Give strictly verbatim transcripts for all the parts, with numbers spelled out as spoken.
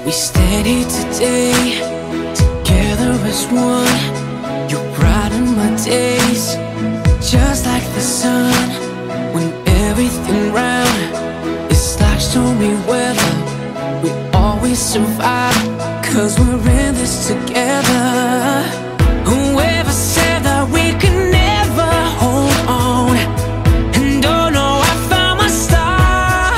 We stand here today, together as one. You brighten my days, just like the sun. When everything round is like stormy weather, we always survive, cause we're in this together. Whoever said that we could never hold on, and oh no, I found my star.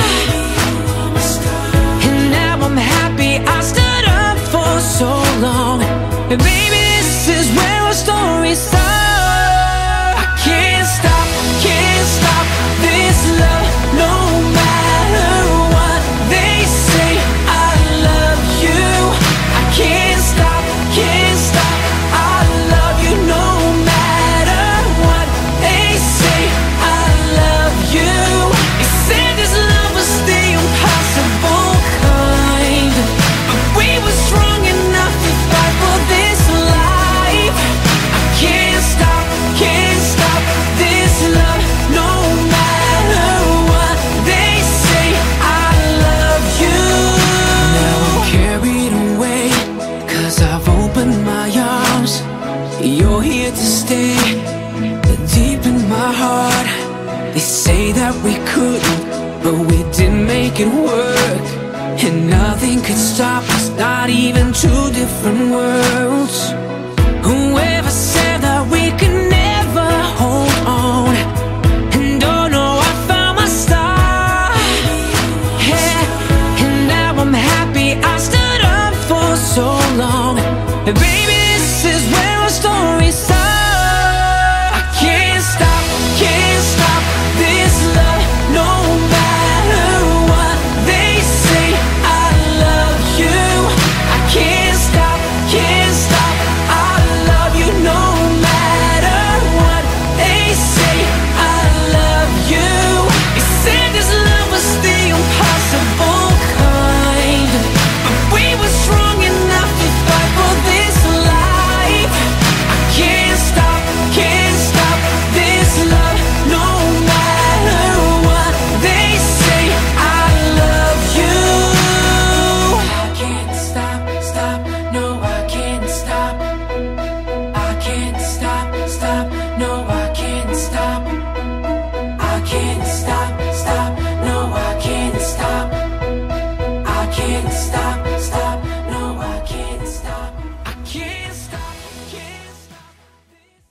And now I'm happy I stood up for so long. And baby, this is where our story starts. I can't stop, can't stop this love, no matter what they say. I love you. I can't stop, can't stop. I love you no matter what they say. I love you. They said this love was the impossible kind, but we were strong enough to fight for this life. I can't stop, can't stop this love, no matter what they say. I love you. Now I'm carried away, cause I've opened my arms. You're here to stay, deep in my heart. They say that we couldn't, but we did make it work. And nothing could stop us, not even two different worlds.